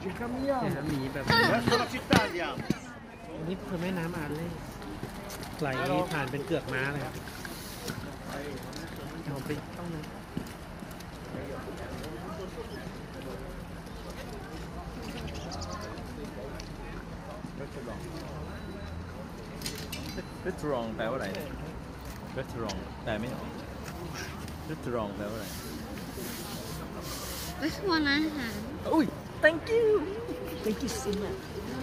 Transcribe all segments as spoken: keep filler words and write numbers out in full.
เนี่ยนะหมีแบบ Verso la città andiamo. อันนี้คือแม่น้ำอาเล่ไหลผ่านเป็นเกือกม้าเลยครับเราไปต้องนั้น Restaurant แปลว่าอะไร Restaurant แปลไม่ออก Restaurant แปลว่าอะไรไม่ควรอาหารอุ้ย thank you thank you so much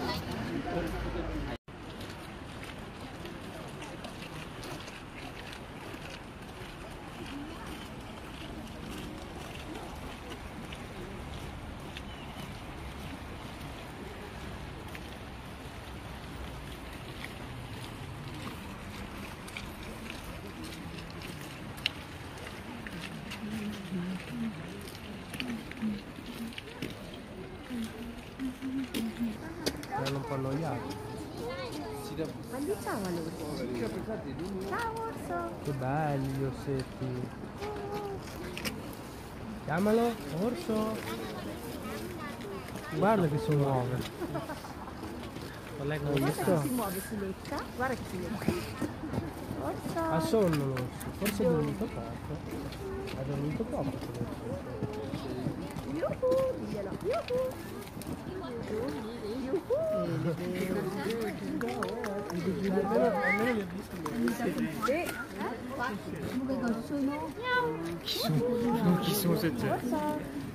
Erano un po' annoiati. Ma diciamo all'orso. Ciao orso. Che belli gli orsetti. Chiamalo, orso. Guarda che si muove. Non l'hai visto? Si muove, si lecca. Guarda che si lecca. Orso. Ha sonno l'orso. Forse ha dormito poco. Ha dormito poco. Yuhu, diglielo. Yuhu. Chi sono, chi sono queste?